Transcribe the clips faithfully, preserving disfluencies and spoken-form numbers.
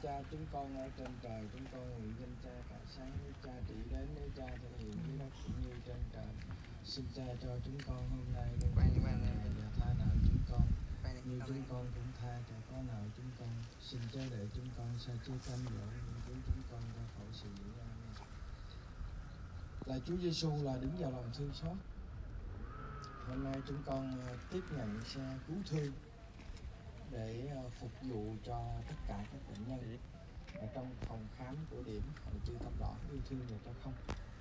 Cha chúng con ở trên trời, chúng con nguyện danh Cha cả sáng, nước Cha trị đến, nước Cha thể hiện dưới đất cũng như trên trời. Xin Cha cho chúng con hôm nay luôn chúng con và tha nợ chúng con như chúng con cũng tha cho có nợ chúng con. Xin Cha để chúng con sa chia cam dỗ nhưng cứu chúng con ra khỏi sự dữ. Amen. Là Chúa Giêsu là đứng vào lòng thương xót. Hôm nay chúng con tiếp nhận xe cứu thương để phục vụ cho tất cả các bệnh nhân ở trong phòng khám của điểm Hội Chữ Thập Đỏ yêu thương và cho không.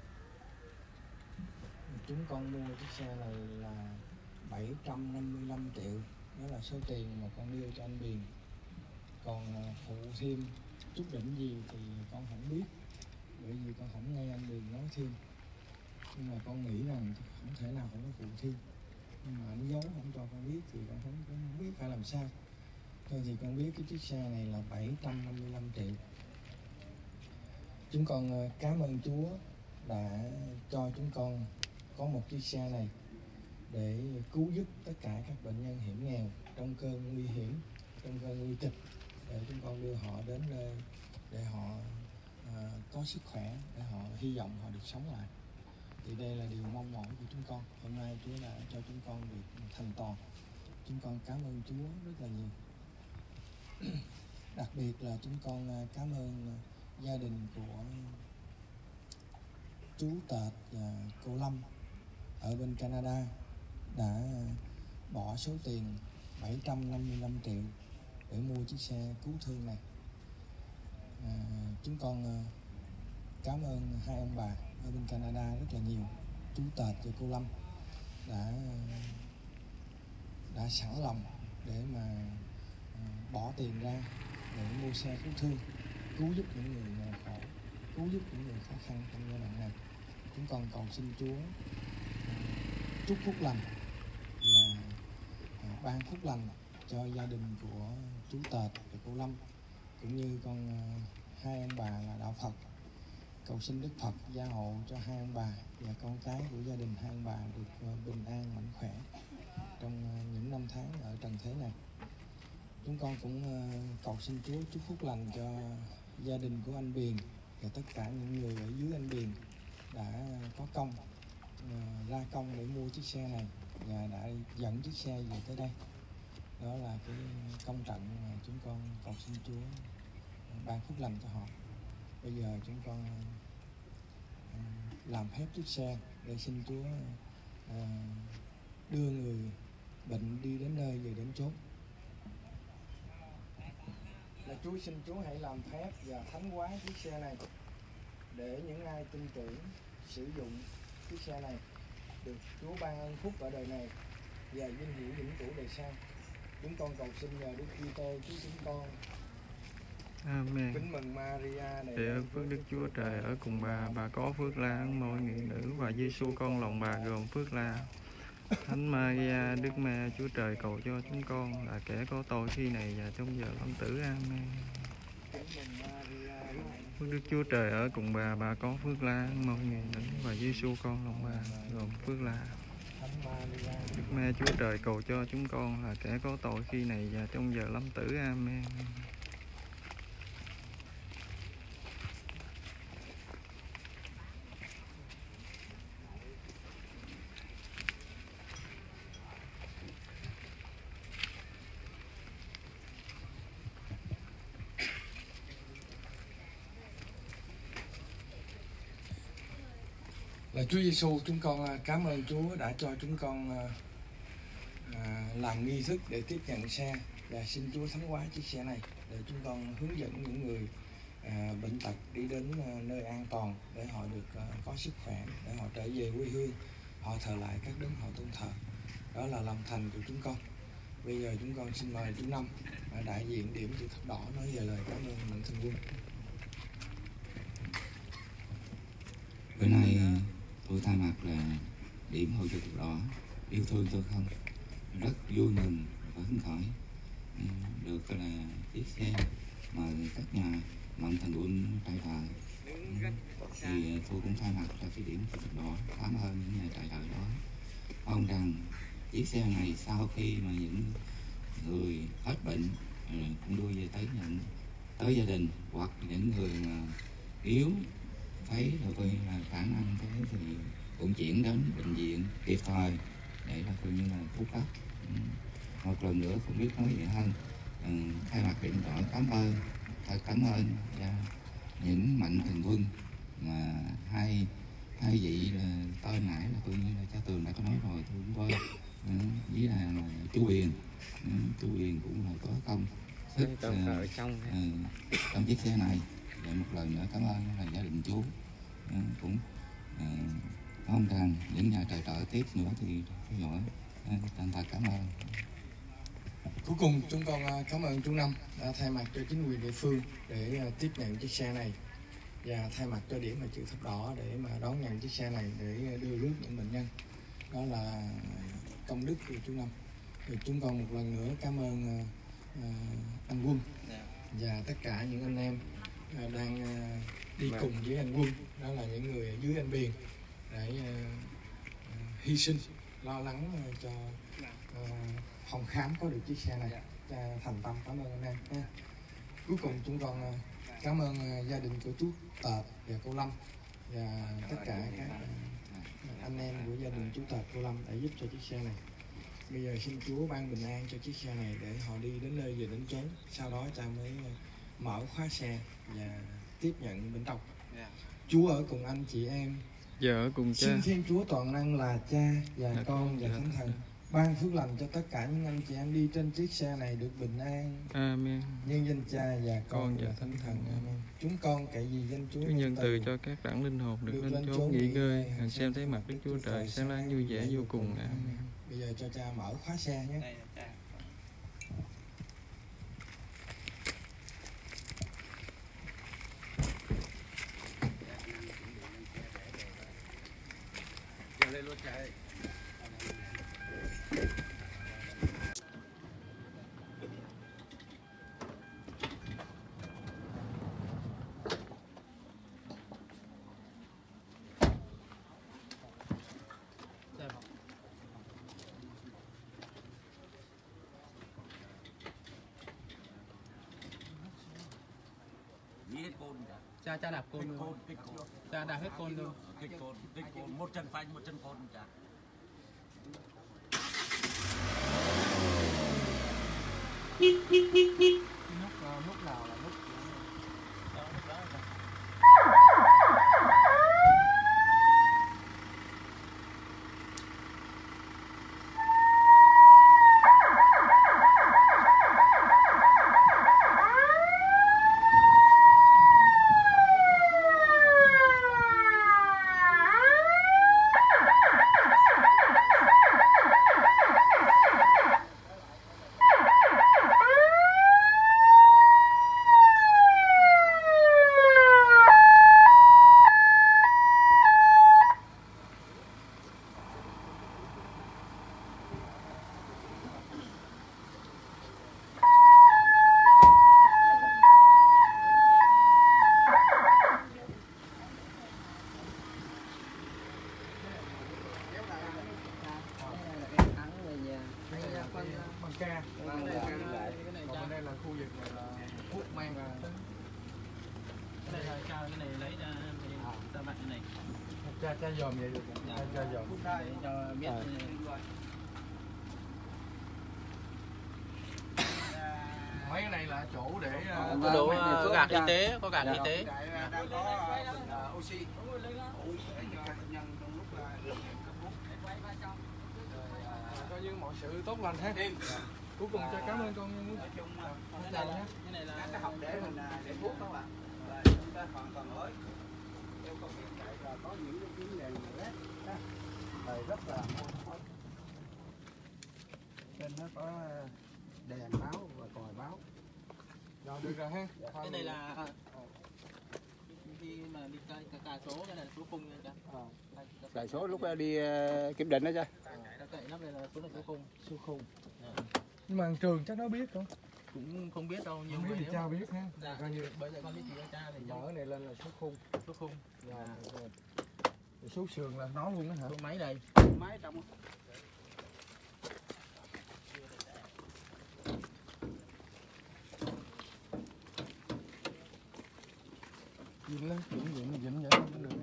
Chúng con mua chiếc xe này là bảy trăm năm mươi lăm triệu, đó là số tiền mà con đưa cho anh Biền. Còn phụ thêm chút đỉnh gì thì con không biết, bởi vì con không nghe anh Biền nói thêm. Nhưng mà con nghĩ rằng không thể nào không có phụ thêm, nhưng mà anh giấu không cho con biết thì con không, con không biết phải làm sao. Thôi thì con biết cái chiếc xe này là bảy trăm năm mươi lăm triệu. Chúng con cảm ơn Chúa đã cho chúng con có một chiếc xe này để cứu giúp tất cả các bệnh nhân hiểm nghèo trong cơn nguy hiểm, trong cơn nguy kịch, để chúng con đưa họ đến nơi để họ à, có sức khỏe, để họ hy vọng họ được sống lại. Thì đây là điều mong mỏi của chúng con. Hôm nay Chúa đã cho chúng con được thành toàn. Chúng con cảm ơn Chúa rất là nhiều. Đặc biệt là chúng con cảm ơn gia đình của chú Tệt và cô Lâm ở bên Canada đã bỏ số tiền bảy trăm năm mươi lăm triệu để mua chiếc xe cứu thương này. À, chúng con cảm ơn hai ông bà ở bên Canada rất là nhiều. Chú Tệt và cô Lâm đã đã sẵn lòng để mà bỏ tiền ra để mua xe cứu thương, cứu giúp những người nghèo khổ, cứu giúp những người khó khăn trong giai đoạn này. Chúng con cầu xin Chúa chúc phúc lành và ban phúc lành cho gia đình của chú Tệt và cô Lâm, cũng như con hai ông bà là đạo Phật. Cầu xin Đức Phật gia hộ cho hai ông bà và con cái của gia đình hai ông bà được bình an mạnh khỏe trong những năm tháng ở trần thế này. Chúng con cũng cầu xin Chúa chúc phúc lành cho gia đình của anh Biền và tất cả những người ở dưới anh Biền đã có công, ra công để mua chiếc xe này và đã dẫn chiếc xe về tới đây. Đó là cái công trận mà chúng con cầu xin Chúa ban phúc lành cho họ. Bây giờ chúng con làm phép chiếc xe để xin Chúa đưa người bệnh đi đến nơi về đến chốt. Là Chúa xin Chúa hãy làm phép và thánh hóa chiếc xe này để những ai tin tưởng sử dụng chiếc xe này được Chúa ban ơn phúc ở đời này và vinh hiển vĩnh cửu đời sau. Chúng con cầu xin nhờ Đức Kitô Chúa chúng con. Amen. Kính mừng Maria này. Để ơn phước Đức Chúa Trời ở cùng bà, bà có phước la mọi người nữ và Giêsu con lòng bà gồm phước la. Thánh Maria, Đức Mẹ Chúa Trời cầu cho chúng con là kẻ có tội khi này và trong giờ lâm tử. Amen. Phước Đức Chúa Trời ở cùng bà, bà có phước la mọi người nữ và Giêsu con lòng bà gồm phước la. Đức Mẹ Chúa Trời cầu cho chúng con là kẻ có tội khi này và trong giờ lâm tử. Amen. Là Chúa Giêsu, chúng con cảm ơn Chúa đã cho chúng con à, làm nghi thức để tiếp nhận xe và xin Chúa thánh hóa chiếc xe này để chúng con hướng dẫn những người à, bệnh tật đi đến à, nơi an toàn để họ được à, có sức khỏe, để họ trở về quê hương, họ thờ lại các đấng họ tôn thờ. Đó là lòng thành của chúng con. Bây giờ chúng con xin mời chú Năm, à, đại diện điểm Chữ Thập Đỏ, nói về lời cảm ơn Mạnh Thường Quân. Bữa nay tôi thay mặt là điểm Hội Chữ Thập Đỏ yêu thương tôi không rất vui mừng và phấn khởi được là chiếc xe mà các nhà Mạnh Thường Quân tài trợ, thì tôi cũng thay mặt cho cái điểm Chữ Thập Đỏ cảm ơn những nhà tài trợ đó. Mong rằng chiếc xe này sau khi mà những người hết bệnh cũng đưa về tới nhận tới gia đình hoặc những người mà yếu thấy là coi như là khả năng thế thì cũng chuyển đến bệnh viện kịp thời để là coi như là cứu cấp. Ừ. Một lần nữa không biết nói gì hơn. Ừ, thay mặt điện thoại cảm ơn thật cảm ơn yeah, những mạnh thường quân mà hai hai vị là tên nãy là coi như là cha Tường đã có nói rồi thôi chúng tôi. Ừ, với là, là chú Huyền. Ừ, chú Huyền cũng là có công sức uh, ở trong uh, trong chiếc xe này. Và một lần nữa cảm ơn là gia đình chú. Uh, cũng uh, mong rằng những nhà tài trợ tiếp nữa thì theo dõi. Uh, thành thật cảm ơn. Cuối cùng chúng con cảm ơn chú Năm đã thay mặt cho chính quyền địa phương để tiếp nhận chiếc xe này và thay mặt cho điểm mà chữ thập đỏ để mà đón nhận chiếc xe này để đưa rước những bệnh nhân. Đó là công đức của chú Năm. Thì chúng con một lần nữa cảm ơn uh, anh Quân và tất cả những anh em uh, đang uh, đi cùng với anh Quân, đó là những người ở dưới anh Biền để uh, uh, hy sinh lo lắng uh, cho uh, phòng khám có được chiếc xe này. uh, thành tâm cảm ơn anh em nha. Cuối cùng chúng con uh, cảm ơn uh, gia đình của chú Tợp và cô Lâm và tất cả các uh, anh em của gia đình chú Tợp cô Lâm đã giúp cho chiếc xe này. Bây giờ xin Chúa ban bình an cho chiếc xe này để họ đi đến nơi về đến chốn. Sau đó cha mới mở khóa xe và tiếp nhận bệnh tộc. Chúa ở cùng anh chị em. Giờ ở cùng cha. Xin Thiên Chúa toàn năng là Cha và là Con và Thánh Thần ban phước lành cho tất cả những anh chị em đi trên chiếc xe này được bình an. Amen. Nhân danh Cha và Con, Con và, và Thánh Thần. Amen. Chúng con cậy vì danh Chúa. Chúa nhân từ cho các đẳng linh hồn được, được lên chốn nghỉ ngơi, hằng xem thấy mặt Đức Chúa Trời sáng láng vui vẻ vô cùng. Amen. Bây giờ cho cha mở khóa xe nhé. Lên luôn cha ơi. cha cha đạp côn luôn, cha đạp hết côn luôn, kích côn, kích côn, một chân phanh, một chân côn cha. Nút nút nào là nút ca. Còn bên đây là khu vực là hút mang và cái này là cha cái này lấy ra ra mặt cái này. Cha cha dòm vậy được. Cha cha dòm. Để cho biết. Mấy cái này là chỗ để có đồ có gạt y tế, có gạt y tế. Đang có oxy. Coi như mọi sự tốt lành ha. Cuối cùng cha cảm ơn con nha. Cái này là cái này là cái học để mình để thuốc đó bạn. Và chúng ta hoàn toàn mới. Theo công việc chạy là có những cái vấn đề này đó. Rồi rất là trên nó có đèn báo và còi báo. Rồi được rồi ha. Cái này là khi mà đi cài cài số, cái này là số khung nha. Cài số lúc đi kiểm định đó cha. Cài nắp này là số là số khung. Số khung. Nhưng mà trường chắc nó biết không? Cũng không biết đâu, nhiều người người thì cha biết ha. Dạ, coi như bây giờ con biết chỉ cha thì mở này lên là số khung. Số khung. Rồi. Số sườn là nó luôn đó hả? Số máy đây. Máy trong. dính lắm, dính dính dính vậy không được.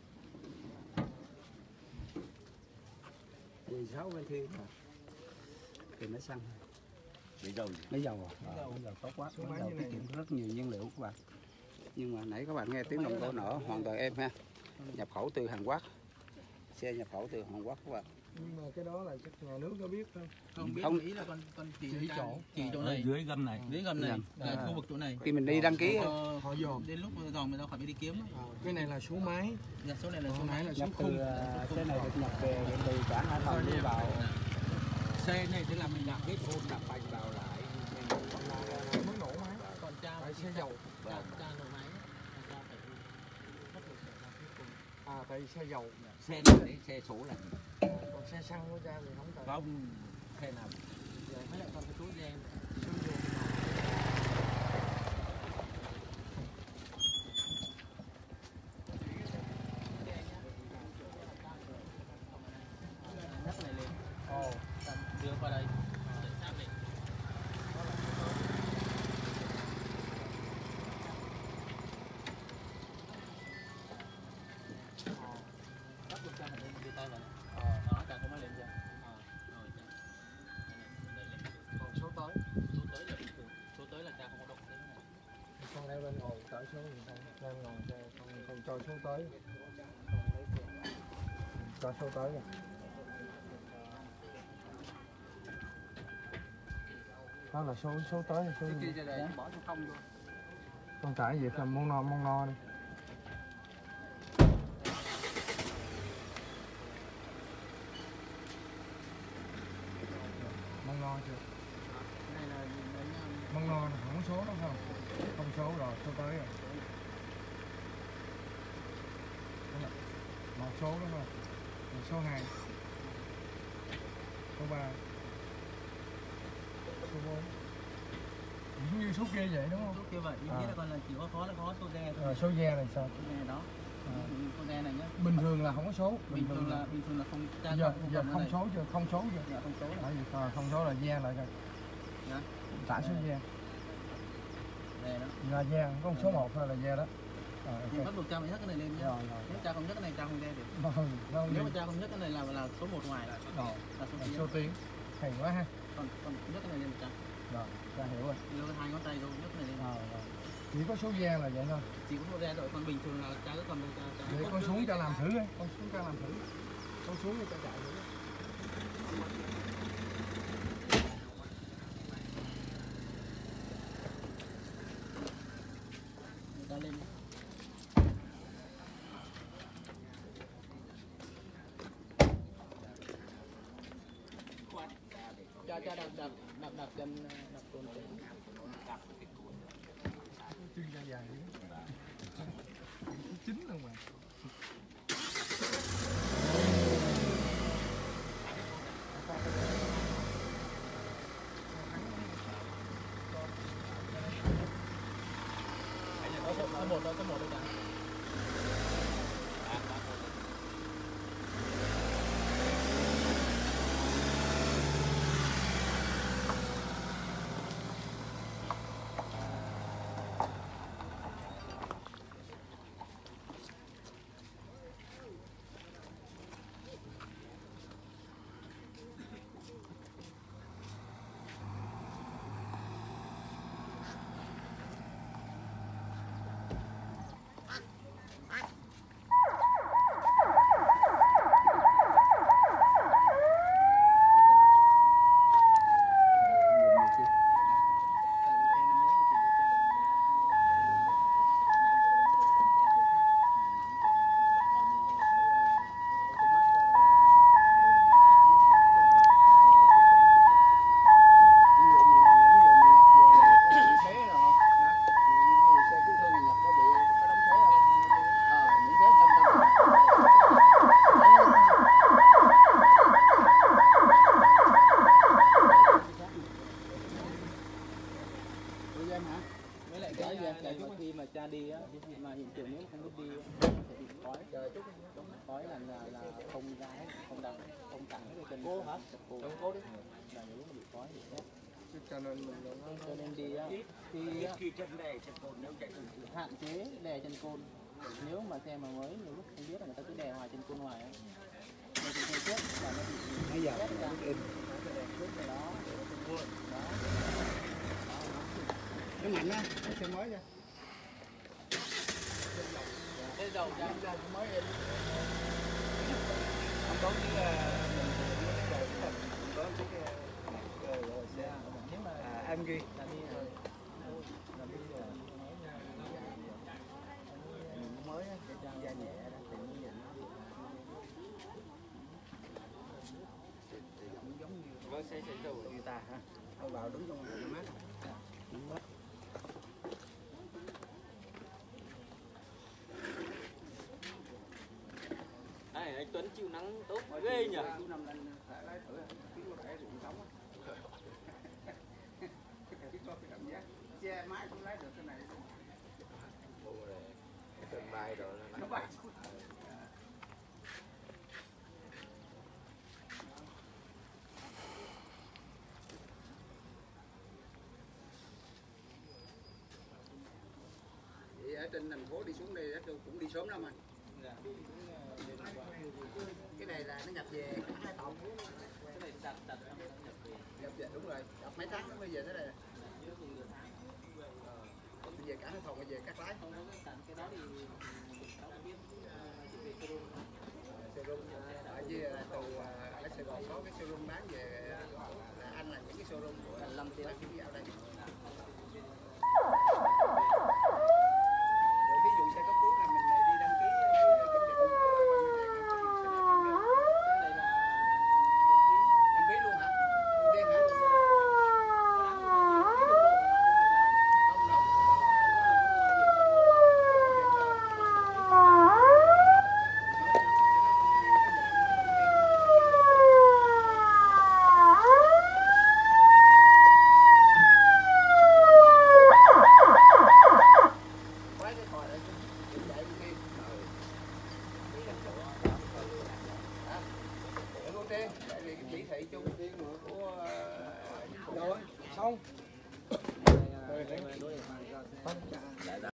Vì sáu bên thiên mà thì nó xăng Để dầu lấy dầu à? Lấy dầu tốt quá, lấy dầu tiết kiệm rất nhiều nhiên liệu các bạn. Nhưng mà nãy các bạn nghe tiếng động cơ nổ hoàn toàn êm ha, nhập khẩu từ Hàn Quốc, xe nhập khẩu từ Hàn Quốc các bạn. Nhưng mà cái đó là chắc nhà nước có biết không? Không biết, Không. ý là con con chỉ Chỉ cho- chỗ. chỉ chỗ Ở này, dưới gầm này. dưới gầm này Gầm. là À. khu vực chỗ này. Khi mình đi đăng ký Cho- Họ dồn. đến lúc dòng người ta khỏi phải đi kiếm. À, cái này là số máy, Dạ, số này là số số máy máy. là số nhập từ khung. à, cái này được nhập về từ cảng Hải Phòng đi vào Xe này tức là mình đặt hết ôm đặt bành vào lại. Mới nổ máy. Còn cha Phải xe dầu. cha cha nổ máy. Cha phải bắt buộc phải làm cuối cùng. À, tại vì xe dầu. Xe này đấy, xe số là À, còn xe xăng của cha thì không cần. không xe nào. Rồi mới lại còn cái túi đen. Nhấc này lên. Ồ, Cầm đưa qua đây. Để sát lên. Bắt buộc cha phải lên đưa tay vào. Ờ, đó, cha cũng mới lên chưa? Ờ, rồi cha. Đây lên. còn số tới. Số tới là bình thường. Số tới là cha không có động tới này. Con leo lên ngồi tới số gì không? Leo ngồi cho con con cho số tới. Cho số tới rồi. Đó là số số tới số cái gì? kia cho để bỏ trong không luôn. Con trải việc là món no món no đi. Món no chưa? Cái này là đấy nha. Món no là không có số đâu không? Không số rồi, số tới rồi. Đúng rồi. Một số đúng không? Một số hai. Số ba. Số bốn. Giống như số kia vậy đúng không? Số kia vậy, nhưng À. nghĩ là còn là chỉ có khó là có số đen thôi. Rồi số ve này sao? Số đen đó. À. Số đen này nhá. Bình thường là không có số. Bình thường là bình thường là không cha giờ không giờ cầm không cái này. số chưa? Không số chưa? Dạ không số là. Tại vì à, không số là ve lại rồi. Dạ. Tải số ve. Đây đó. Là ve, có một số một thôi là ve đó. Rồi, Nhưng ok. bắt buộc cha phải nhấc cái này lên nhá. Rồi rồi. Nếu cha không nhấc cái này cha không đen được. Rồi, rồi, Nếu đi. mà cha không nhấc cái này là là số một ngoài là Rồi, là số rồi, kia. số tiếng. Hay quá ha. Còn còn nhấc cái này lên cha. Rồi, ta hiểu rồi. Đưa cái hai ngón tay thôi nhấc cái này lên. Rồi, rồi. Chỉ có số ve là vậy thôi. Chỉ có số đen rồi, còn bình thường là cha cứ cầm lên cha cha. Để con xuống cho làm thử đi. Con xuống cho làm thử. Con xuống cho chạy thử. Người ta lên. Cha cha đạp đạp đạp đạp chân đạp cồn chân. Chân da dài dữ. Chín luôn mà. Có số có một thôi, có một thôi cả. Với lại cái cái mà khi mà cha đi á, mà hiện trường nếu không biết đi á, thì bị khói, khói là là, là không ra hết, không đằng, không cẳng cái chân. Cô hả? Cô. Cô đi. Là nếu mà bị khói thì chết. cho nên mình cho nên đi á thì á, khi chân đè chân cồn nếu chạy thường thường hạn chế đè chân côn. Nếu mà xe mà mới nhiều lúc không biết là người ta cứ đè hoài chân côn hoài á, người thì trước là nó bị Nãy giờ ép ra nó im. trước rồi đó đó. Nó mạnh á, nó xe mới ra. Cái đầu ra Mới em. Không có cái mình mới cái đầu của mình có cái xe. nếu mà À, em ghi. là đi rồi là đi rồi Mới á, cái da nhẹ đó thì nó nhìn nó giống giống như với xe sẽ đầu người ta ha. Thôi vào đứng trong cái mát. Đúng đó. này anh Tuấn chịu nắng tốt ghê nhỉ. Chú Năm lên lái thử biết có thể ruộng sống á. Biết có cái cảm giác xe máy không lái được cái này. Sân bay rồi Nó bay. Vậy ở trên thành phố đi xuống đây cũng đi sớm lắm anh. Cái này là nó nhập về hai tàu. Cái này đặt đặt Nhập về đúng rồi, đặt mấy tháng nó mới về tới đây. Bây giờ cả hai phòng bây giờ cắt lái. không có cái đó thì cháu không biết chỉ về showroom. Showroom ở dưới là từ ở Sài Gòn có cái showroom bán về là anh là những cái showroom của năm tiếng bán cái dạo đây. Rồi ví dụ xe cấp cứu là mình đi đăng ký kiểm định miễn phí luôn hả? Miễn phí hả? Không đâu. Quái cái còi ở trên chạy đi. Hả? Để cô Tiên, tại vì cái chỉ thị chung của rồi xong. Đây là